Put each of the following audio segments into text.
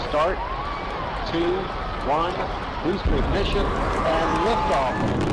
Start, 2, 1, booster ignition, and liftoff.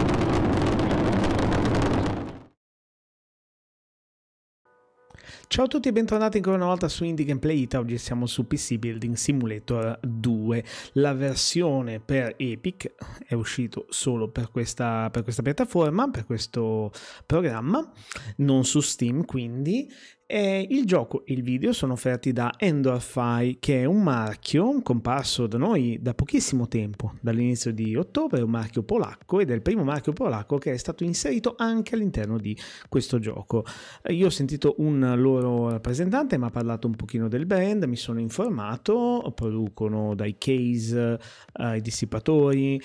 Ciao a tutti e bentornati ancora una volta su Indie Gameplay Ita. Oggi siamo su PC Building Simulator 2. La versione per Epic è uscito solo per questa piattaforma, per questo programma, non su Steam quindi. E il gioco e il video sono offerti da Endorphi, che è un marchio comparso da noi da pochissimo tempo, dall'inizio di ottobre, è un marchio polacco ed è il primo marchio polacco che è stato inserito anche all'interno di questo gioco. Io ho sentito un loro rappresentante, mi ha parlato un pochino del brand, mi sono informato, producono dai case ai dissipatori,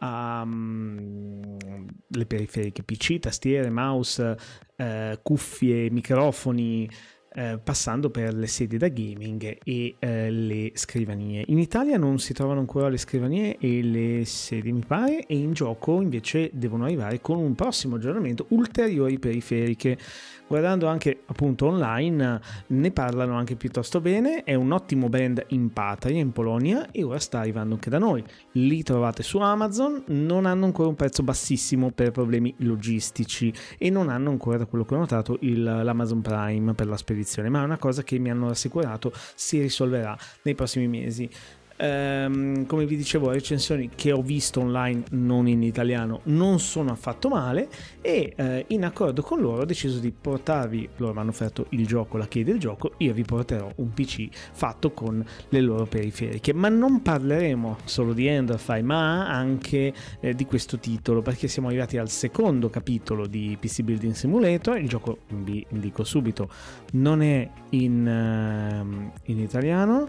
le periferiche PC, tastiere, mouse, cuffie, microfoni, passando per le sedie da gaming e le scrivanie. In Italia non si trovano ancora le scrivanie e le sedie, mi pare, e in gioco invece devono arrivare con un prossimo aggiornamento ulteriori periferiche. Guardando anche appunto online ne parlano anche piuttosto bene. È un ottimo brand in patria, in Polonia, e ora sta arrivando anche da noi. Li trovate su Amazon, non hanno ancora un prezzo bassissimo per problemi logistici e non hanno ancora, da quello che ho notato, l'Amazon Prime per la spedizione, ma è una cosa che mi hanno assicurato si risolverà nei prossimi mesi. Come vi dicevo, le recensioni che ho visto online, non in italiano, non sono affatto male, e in accordo con loro ho deciso di portarvi, loro mi hanno offerto il gioco, la key del gioco, io vi porterò un PC fatto con le loro periferiche. Ma non parleremo solo di Endorphi, ma anche di questo titolo, perché siamo arrivati al secondo capitolo di PC Building Simulator. Il gioco, vi indico subito, non è in italiano.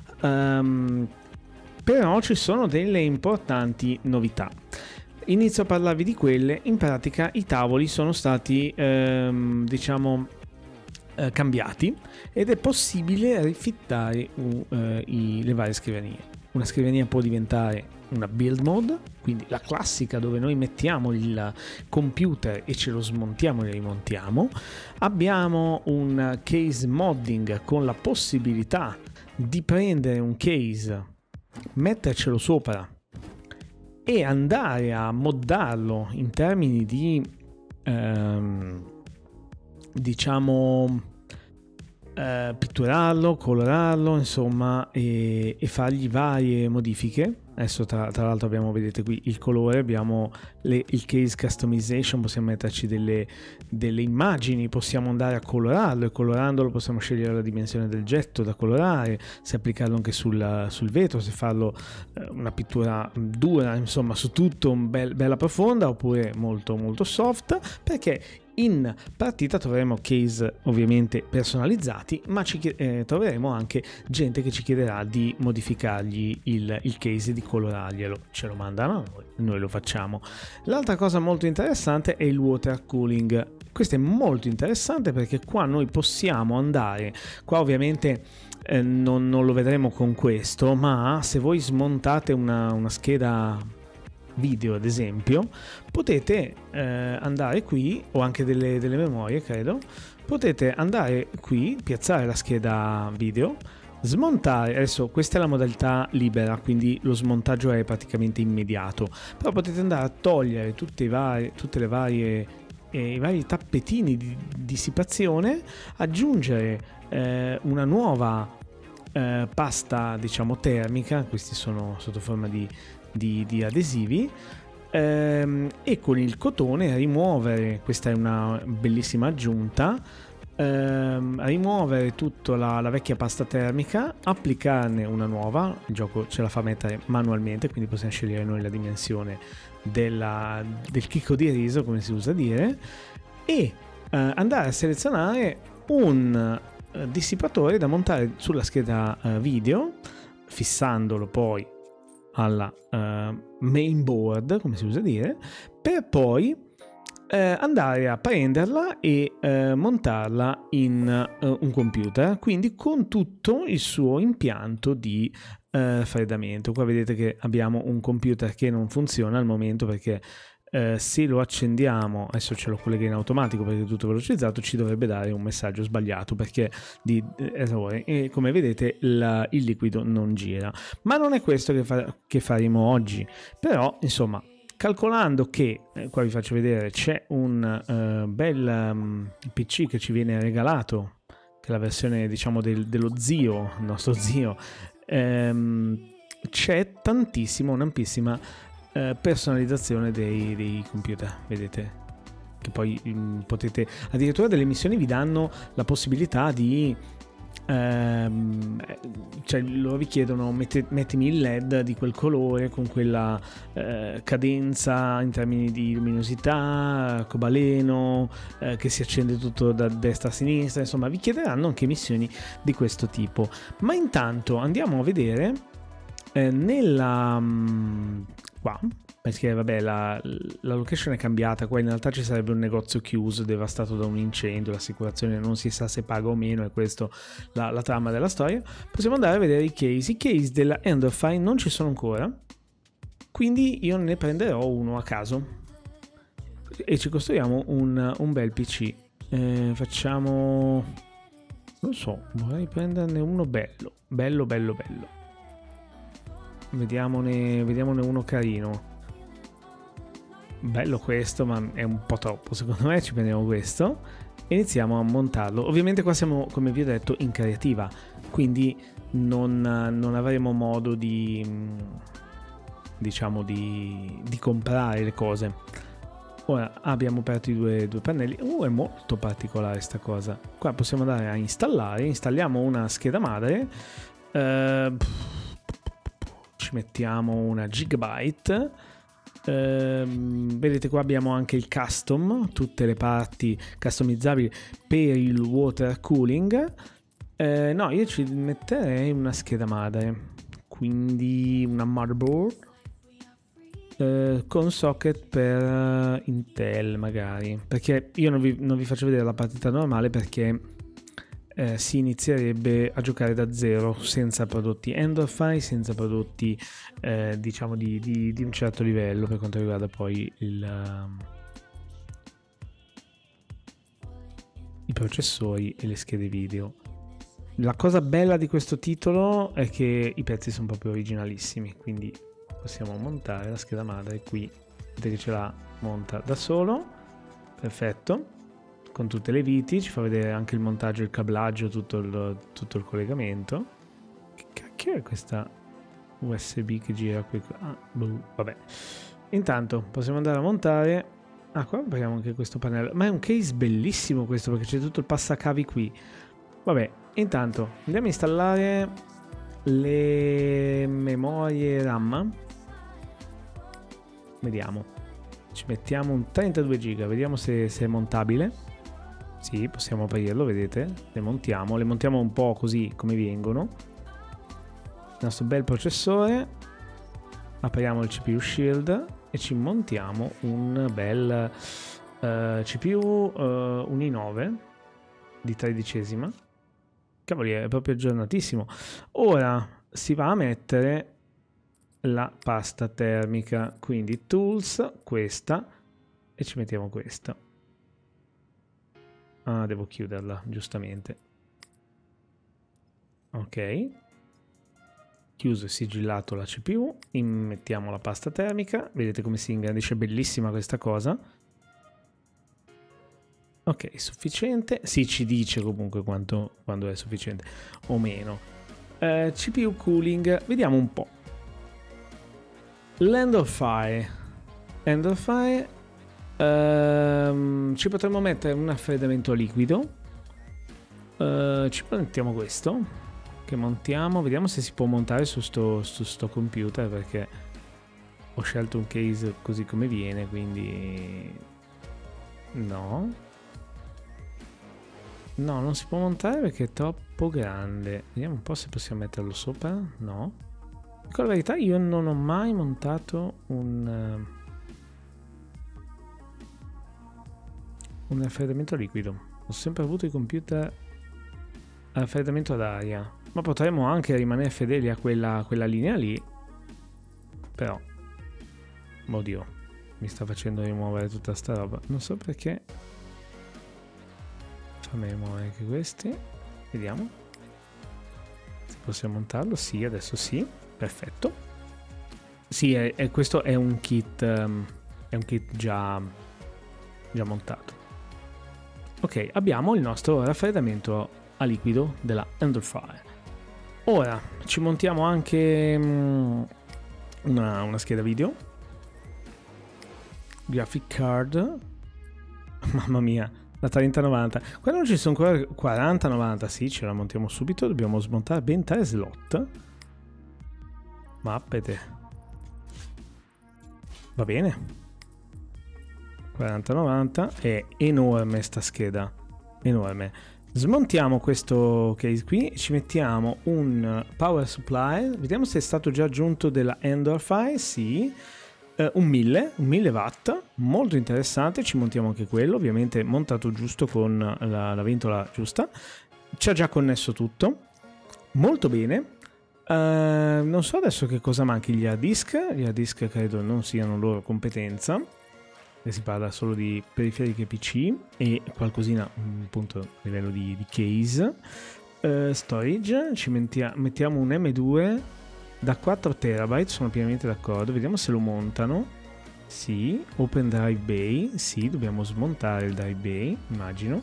Però ci sono delle importanti novità. Inizio a parlarvi di quelle. In pratica i tavoli sono stati cambiati ed è possibile rifittare le varie scrivanie. Una scrivania può diventare una build mode, quindi la classica dove noi mettiamo il computer e ce lo smontiamo e rimontiamo. Abbiamo un case modding con la possibilità di prendere un case, mettercelo sopra e andare a moddarlo in termini di pitturarlo, colorarlo, insomma, e fargli varie modifiche. Adesso tra l'altro abbiamo, vedete qui il colore, abbiamo il case customization, possiamo metterci delle immagini, possiamo andare a colorarlo e colorandolo possiamo scegliere la dimensione del getto da colorare, se applicarlo anche sul vetro, se farlo una pittura dura, insomma su tutto bella profonda, oppure molto molto soft, perché in partita troveremo case ovviamente personalizzati, ma troveremo anche gente che ci chiederà di modificargli il case e di colorarglielo. Ce lo mandano a noi lo facciamo. L'altra cosa molto interessante è il water cooling. Questo è molto interessante perché qua noi possiamo andare, qua ovviamente non lo vedremo con questo, ma se voi smontate una scheda video ad esempio, potete andare qui, o anche delle memorie credo, potete andare qui, piazzare la scheda video, smontare. Adesso questa è la modalità libera, quindi lo smontaggio è praticamente immediato, però potete andare a togliere i vari tappetini di dissipazione, aggiungere una nuova pasta, diciamo, termica. Questi sono sotto forma di adesivi, e con il cotone rimuovere, questa è una bellissima aggiunta, rimuovere tutta la vecchia pasta termica, applicarne una nuova. Il gioco ce la fa mettere manualmente, quindi possiamo scegliere noi la dimensione del chicco di riso, come si usa dire, e andare a selezionare un dissipatore da montare sulla scheda video, fissandolo poi alla main board, come si usa dire, per poi andare a prenderla e montarla in un computer, quindi con tutto il suo impianto di raffreddamento. Qua vedete che abbiamo un computer che non funziona al momento perché se lo accendiamo, adesso ce lo collega in automatico perché è tutto velocizzato, ci dovrebbe dare un messaggio sbagliato perché di errore, e come vedete il liquido non gira. Ma non è questo che faremo oggi, però insomma, calcolando che qua vi faccio vedere, c'è un bel PC che ci viene regalato, che è la versione diciamo dello zio, il nostro zio, c'è tantissima, un'ampissima personalizzazione dei computer, vedete, che poi potete, addirittura delle missioni vi danno la possibilità di cioè loro vi chiedono mettimi il LED di quel colore con quella cadenza in termini di luminosità, arcobaleno, che si accende tutto da destra a sinistra, insomma vi chiederanno anche missioni di questo tipo. Ma intanto andiamo a vedere nella qua, perché vabbè la location è cambiata, qua in realtà ci sarebbe un negozio chiuso devastato da un incendio, l'assicurazione non si sa se paga o meno, e questo la trama della storia. Possiamo andare a vedere i case della Endorphin non ci sono ancora, quindi io ne prenderò uno a caso e ci costruiamo un bel PC. Facciamo, non so, vorrei prenderne uno bello. Vediamone uno carino. Bello questo, ma è un po' troppo secondo me. Ci prendiamo questo e iniziamo a montarlo. Ovviamente qua siamo, come vi ho detto, in creativa, quindi non avremo modo di, diciamo, di comprare le cose. Ora abbiamo aperto i due pannelli. È molto particolare sta cosa. Qua possiamo andare a installare. Installiamo una scheda madre, ci mettiamo una Gigabyte. Vedete qua abbiamo anche il custom, tutte le parti customizzabili per il water cooling. No, io ci metterei una scheda madre, quindi una motherboard con socket per Intel magari, perché io non vi faccio vedere la partita normale perché si inizierebbe a giocare da zero, senza prodotti Endorphin, senza prodotti diciamo di un certo livello per quanto riguarda poi i processori e le schede video. La cosa bella di questo titolo è che i pezzi sono proprio originalissimi, quindi possiamo montare la scheda madre qui, vedete che ce la monta da solo, perfetto, con tutte le viti, ci fa vedere anche il montaggio, il cablaggio, tutto il collegamento. Che cacchio è questa USB che gira qui? Vabbè. Intanto possiamo andare a montare. Qua abbiamo anche questo pannello, ma è un case bellissimo questo perché c'è tutto il passacavi qui. Vabbè, intanto andiamo a installare le memorie RAM. Vediamo, ci mettiamo un 32 giga, vediamo se è montabile. Sì, possiamo aprirlo, vedete? Le montiamo un po' così come vengono. Il nostro bel processore. Apriamo il CPU Shield e ci montiamo un bel CPU, un i9 di 13esima. Cavoli, è proprio aggiornatissimo. Ora si va a mettere la pasta termica, quindi Tools, questa, e ci mettiamo questa. Ah, devo chiuderla, giustamente. Ok. Chiuso e sigillato la CPU, mettiamo la pasta termica, vedete come si ingrandisce, bellissima questa cosa. Ok, sufficiente, sì, ci dice comunque quando è sufficiente o meno. CPU cooling, vediamo un po'. L'Endorphin, ci potremmo mettere un raffreddamento liquido, ci mettiamo questo che montiamo, vediamo se si può montare su sto computer, perché ho scelto un case così come viene, quindi no, non si può montare perché è troppo grande. Vediamo un po' se possiamo metterlo sopra. No, con la verità io non ho mai montato un raffreddamento liquido, ho sempre avuto i computer a raffreddamento ad aria, ma potremmo anche rimanere fedeli a quella linea lì, però oddio, mi sta facendo rimuovere tutta sta roba. Non so perché. Fammi rimuovere anche questi. Vediamo se possiamo montarlo. Sì, adesso sì. Perfetto. Sì, questo è un kit. È un kit già montato. Ok, abbiamo il nostro raffreddamento a liquido della Endorfire. Ora ci montiamo anche una scheda video, graphic card. Mamma mia, la 3090. Quando non ci sono ancora 4090, sì, ce la montiamo subito. Dobbiamo smontare ben 3 slot. Mappete. Va bene. 4090 è enorme sta scheda, enorme. Smontiamo questo case qui, ci mettiamo un power supply, vediamo se è stato già aggiunto della Endorfire, sì, un 1000 watt, molto interessante. Ci montiamo anche quello, ovviamente montato giusto con la ventola giusta, ci ha già connesso tutto, molto bene. Non so adesso che cosa manchi. Gli hard disk credo non siano loro competenza, si parla solo di periferiche PC e qualcosina appunto a livello di case. Storage, ci mettiamo un M2 da 4 TB, sono pienamente d'accordo. Vediamo se lo montano. Sì, Open Drive Bay, sì, dobbiamo smontare il Drive Bay, immagino.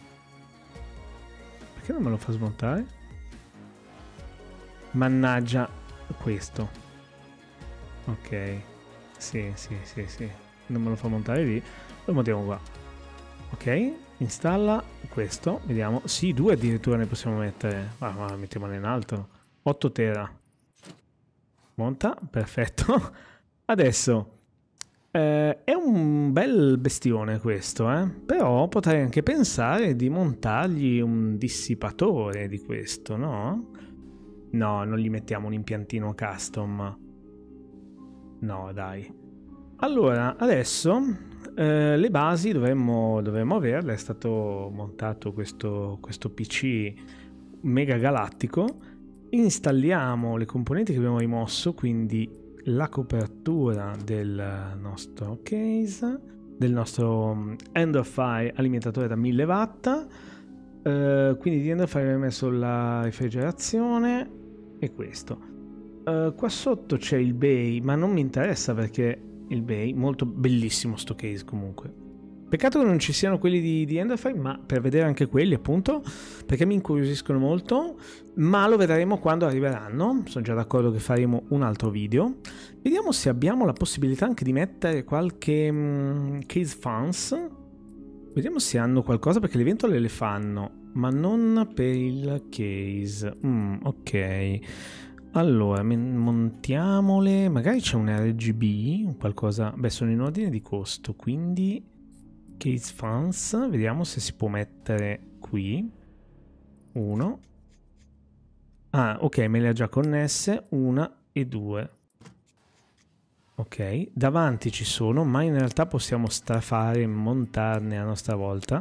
Perché non me lo fa smontare? Mannaggia questo. Ok, sì, non me lo fa montare lì, lo montiamo qua. Ok, installa questo, vediamo. Sì, 2 addirittura ne possiamo mettere. Ma mettiamone in alto. 8 tera. Monta, perfetto. Adesso è un bel bestione questo, però potrei anche pensare di montargli un dissipatore di questo, no? No, non gli mettiamo un impiantino custom. No, dai. Allora, adesso le basi dovremmo averle. È stato montato questo PC mega galattico. Installiamo le componenti che abbiamo rimosso, quindi la copertura del nostro case, del nostro Endorfire alimentatore da 1000 watt. Quindi di Endorfire abbiamo messo la rifrigerazione e questo. Qua sotto c'è il bay, ma non mi interessa perché il bay, molto bellissimo sto case comunque. Peccato che non ci siano quelli di Endorfire, ma per vedere anche quelli appunto, perché mi incuriosiscono molto, ma lo vedremo quando arriveranno. Sono già d'accordo che faremo un altro video. Vediamo se abbiamo la possibilità anche di mettere qualche case fans. Vediamo se hanno qualcosa, perché le ventole le fanno, ma non per il case. Ok. Allora, montiamole. Magari c'è un RGB, qualcosa. Beh, sono in ordine di costo, quindi case fans. Vediamo se si può mettere qui. Uno. Ah, ok, me le ha già connesse. 1 e 2. Ok, davanti ci sono, ma in realtà possiamo strafare e montarne a nostra volta.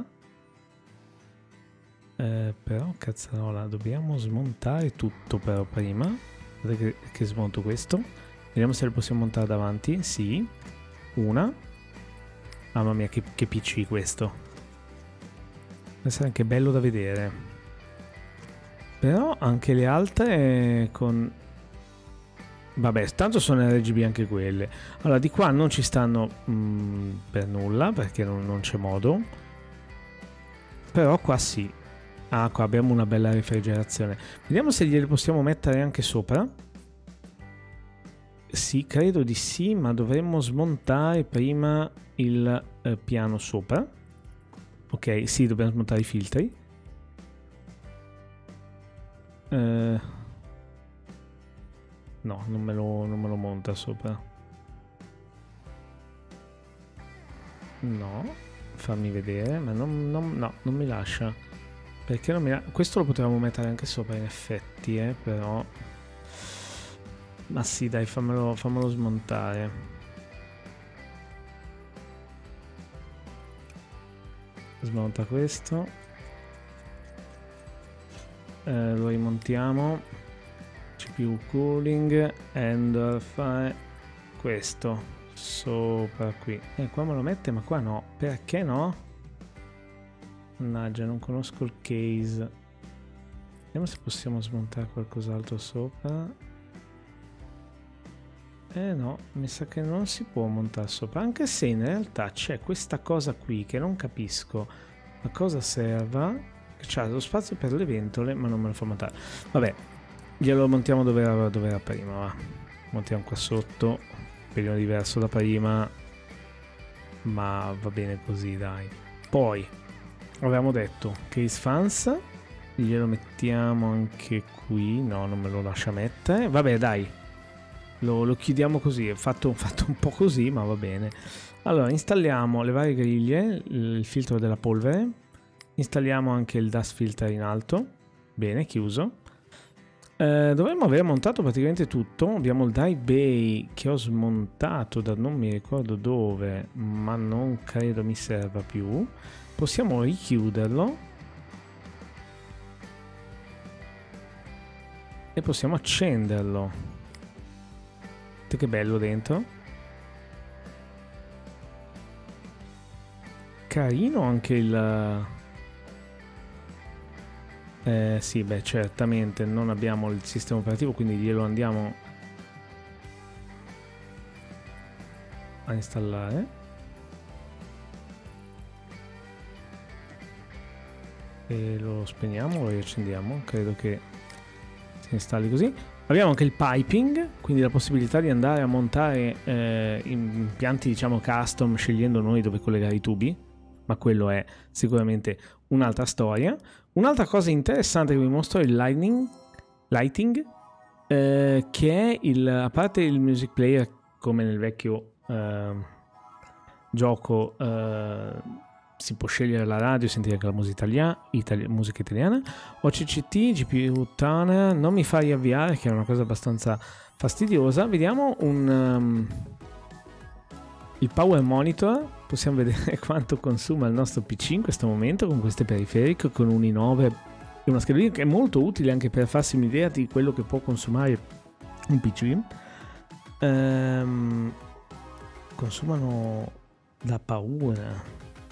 Però, cazzarola, dobbiamo smontare tutto però prima. Guardate che smonto questo. Vediamo se lo possiamo montare davanti. Sì. Una. Mamma mia, che PC questo. Deve essere anche bello da vedere. Però anche le altre con... Vabbè, tanto sono RGB anche quelle. Allora, di qua non ci stanno per nulla, perché non c'è modo. Però qua sì. Ah, qua abbiamo una bella rifrigerazione. Vediamo se gliele possiamo mettere anche sopra. Sì, credo di sì, ma dovremmo smontare prima il piano sopra. Ok, sì, dobbiamo smontare i filtri. No, non me lo monta sopra. No, fammi vedere, ma no, non mi lascia. Perché non mi questo lo potevamo mettere anche sopra in effetti, però... Ma sì, dai, fammelo smontare. Smonta questo. Lo rimontiamo. CPU cooling, Endorfire. Questo. sopra qui. Qua me lo mette, ma qua no. Perché no? Mannaggia, non conosco il case. Vediamo se possiamo smontare qualcos'altro sopra. No, mi sa che non si può montare sopra, anche se in realtà c'è questa cosa qui che non capisco a cosa serva, che c'ha lo spazio per le ventole ma non me lo fa montare. Vabbè, glielo montiamo dove era prima, va. Montiamo qua sotto, un pelino diverso da prima, ma va bene così, dai. Poi avevamo detto case fans, glielo mettiamo anche qui, no, non me lo lascia mettere, vabbè dai. Lo chiudiamo così, è fatto un po' così, ma va bene. Allora, installiamo le varie griglie, il filtro della polvere, installiamo anche il dust filter in alto, bene, chiuso. Dovremmo aver montato praticamente tutto, abbiamo il dry bay che ho smontato da non mi ricordo dove, ma non credo mi serva più. Possiamo richiuderlo e possiamo accenderlo. Che bello dentro, carino anche il sì, beh, certamente non abbiamo il sistema operativo, quindi glielo andiamo a installare e lo spegniamo, lo riaccendiamo, credo che si installi così. Abbiamo anche il piping, quindi la possibilità di andare a montare impianti, diciamo, custom, scegliendo noi dove collegare i tubi, ma quello è sicuramente un'altra storia. Un'altra cosa interessante che vi mostro è il lighting, che è a parte il music player come nel vecchio gioco, si può scegliere la radio e sentire anche la musica italiana. OCCT, GPU Tuner, non mi fa riavviare, che è una cosa abbastanza fastidiosa. Vediamo il power monitor, possiamo vedere quanto consuma il nostro PC in questo momento con queste periferiche, con un i9 e una schedina che è molto utile anche per farsi un'idea di quello che può consumare un PC. Consumano da paura.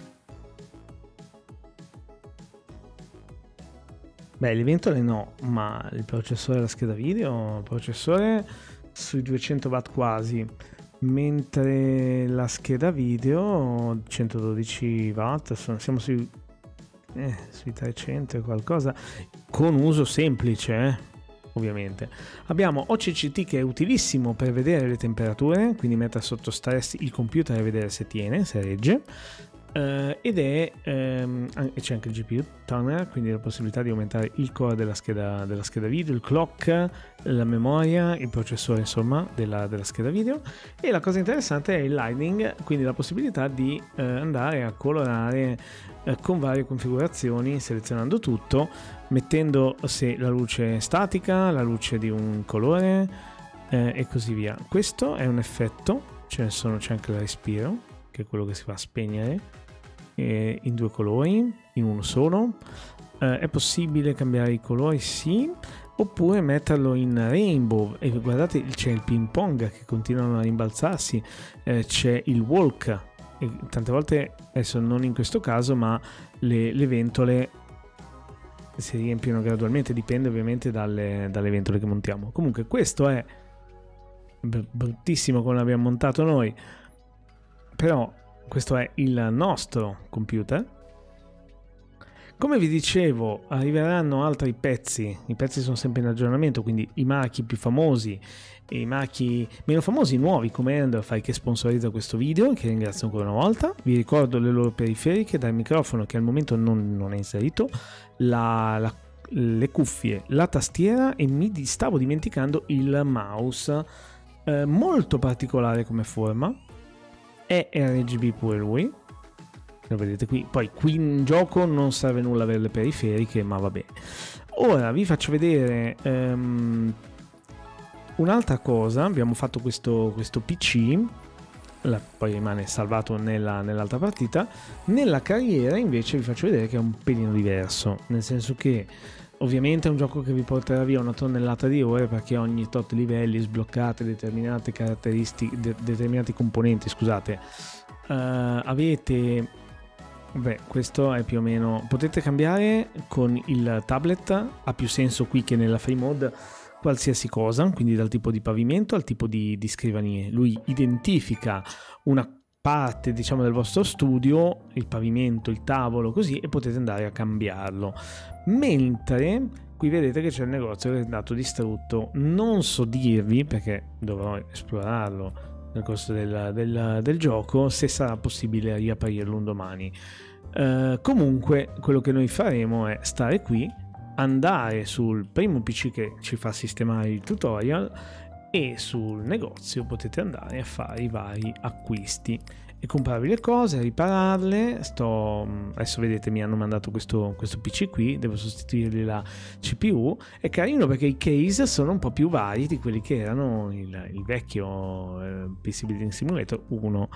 Beh, le ventole no, ma il processore e la scheda video, il processore sui 200 watt quasi, mentre la scheda video 112 watt, siamo sui 300 e qualcosa, con uso semplice, ovviamente. Abbiamo OCCT che è utilissimo per vedere le temperature, quindi mettere sotto stress il computer e vedere se tiene, se regge. Ed è c'è anche il GPU Tuner, quindi la possibilità di aumentare il core della scheda video, il clock, la memoria, il processore, insomma, della scheda video. E la cosa interessante è il lighting, quindi la possibilità di andare a colorare con varie configurazioni, selezionando tutto, mettendo se la luce è statica, la luce di un colore e così via. Questo è un effetto, c'è anche il respiro, che è quello che si va a spegnere in due colori, in uno solo. È possibile cambiare i colori, sì, oppure metterlo in rainbow, e guardate, c'è il ping pong che continuano a rimbalzarsi, c'è il walk, e tante volte, adesso non in questo caso, ma le ventole si riempiono gradualmente, dipende ovviamente dalle ventole che montiamo. Comunque questo è bruttissimo come l'abbiamo montato noi, però questo è il nostro computer. Come vi dicevo, arriveranno altri pezzi, i pezzi sono sempre in aggiornamento, quindi i marchi più famosi e i marchi meno famosi, nuovi, come Enderfire, che sponsorizza questo video, che ringrazio ancora una volta. Vi ricordo le loro periferiche, dal microfono che al momento non è inserito, le cuffie, la tastiera, e mi stavo dimenticando il mouse, molto particolare come forma, è RGB pure lui, lo vedete qui. Poi qui in gioco non serve nulla avere le periferiche, ma vabbè. Ora vi faccio vedere un'altra cosa. Abbiamo fatto questo PC, poi rimane salvato nell'altra partita. Nella carriera invece vi faccio vedere che è un pelino diverso, nel senso che ovviamente è un gioco che vi porterà via una tonnellata di ore, perché ogni tot livelli sbloccate determinate caratteristiche, determinati componenti, scusate. Avete, beh, questo è più o meno, potete cambiare con il tablet, ha più senso qui che nella free mode, qualsiasi cosa, quindi dal tipo di pavimento al tipo di scrivanie. Lui identifica una parte, diciamo, del vostro studio, il pavimento, il tavolo, così, e potete andare a cambiarlo. Mentre qui vedete che c'è il negozio che è andato distrutto. Non so dirvi, perché dovrò esplorarlo nel corso del gioco, se sarà possibile riaprirlo un domani. Comunque quello che noi faremo è stare qui, andare sul primo PC che ci fa sistemare il tutorial, e sul negozio potete andare a fare i vari acquisti e comprarvi le cose, ripararle. Adesso vedete, mi hanno mandato questo PC qui, devo sostituirgli la CPU. È carino perché i case sono un po' più vari di quelli che erano il vecchio PC Building Simulator 1.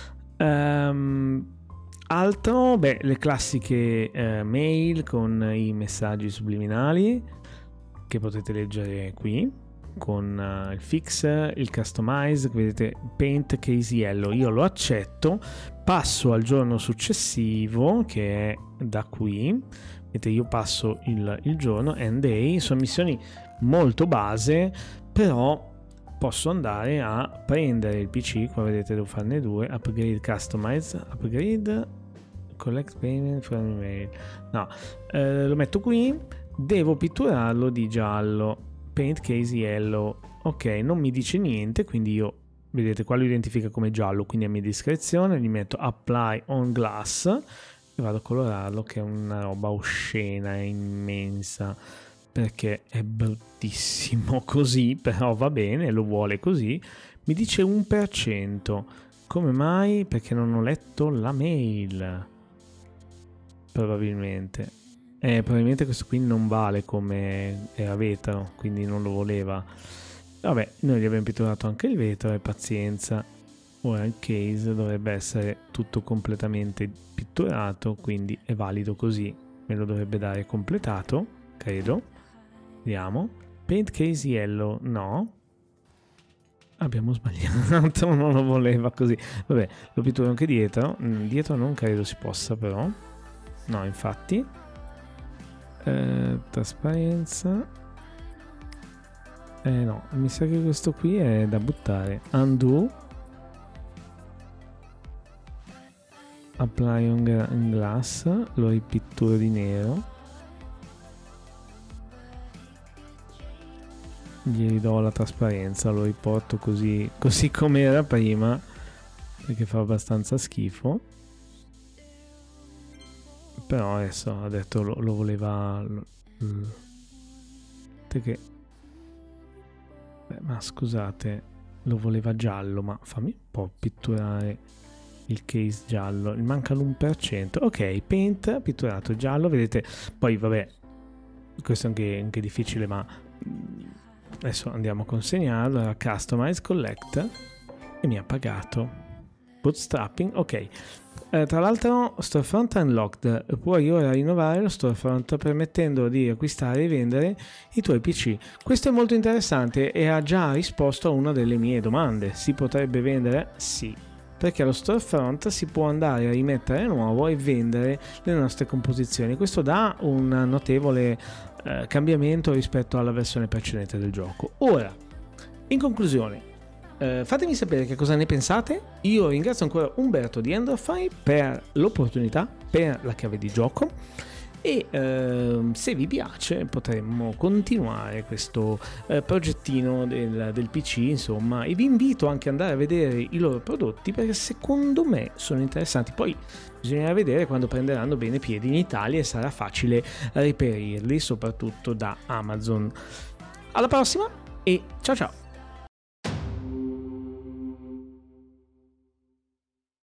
Altro, beh, le classiche mail con i messaggi subliminali che potete leggere qui, con il fix, il customize, vedete, paint case yellow, io lo accetto, passo al giorno successivo che è da qui, vedete, io passo il giorno, end day. Sono missioni molto base, però posso andare a prendere il PC, qua vedete devo farne 2, upgrade customize, upgrade collect payment from email, no, lo metto qui, devo pitturarlo di giallo, paint case yellow, ok, non mi dice niente, quindi io, vedete qua lo identifica come giallo, quindi a mia discrezione gli metto apply on glass e vado a colorarlo, che è una roba oscena, è immensa, perché è bruttissimo così, però va bene, lo vuole così. Mi dice 1%, come mai? Perché non ho letto la mail, probabilmente. Probabilmente questo qui non vale come era vetro, quindi non lo voleva. Vabbè, noi gli abbiamo pitturato anche il vetro e pazienza. Ora il case dovrebbe essere tutto completamente pitturato, quindi è valido così. Me lo dovrebbe dare completato, credo. Vediamo. Paint case yellow, no. Abbiamo sbagliato, non lo voleva così. Vabbè, lo pitturo anche dietro. Dietro non credo si possa, però. No, infatti. Trasparenza, no, mi sa che questo qui è da buttare. Undo, apply on glass, lo ripitturo di nero, gli ridò la trasparenza, lo riporto così come era prima, perché fa abbastanza schifo. Però adesso ha detto lo voleva, perché, beh, ma scusate, lo voleva giallo, ma fammi un po' pitturare il case giallo, gli manca l'1%, ok, paint pitturato giallo, vedete. Poi vabbè, questo è anche difficile, ma adesso andiamo a consegnarlo. Allora, customize, collect, e mi ha pagato. Bootstrapping, ok. Tra l'altro storefront unlocked, puoi ora rinnovare lo storefront permettendo di acquistare e vendere i tuoi PC. Questo è molto interessante e ha già risposto a una delle mie domande. Si potrebbe vendere? Sì, perché allo storefront si può andare a rimettere nuovo e vendere le nostre composizioni. Questo dà un notevole cambiamento rispetto alla versione precedente del gioco. Ora, in conclusione, fatemi sapere che cosa ne pensate. Io ringrazio ancora Umberto di Endorfy per l'opportunità, per la chiave di gioco, e se vi piace potremmo continuare questo progettino del PC, insomma, e vi invito anche ad andare a vedere i loro prodotti, perché secondo me sono interessanti. Poi bisognerà vedere quando prenderanno bene piedi in Italia e sarà facile reperirli, soprattutto da Amazon. Alla prossima e ciao ciao!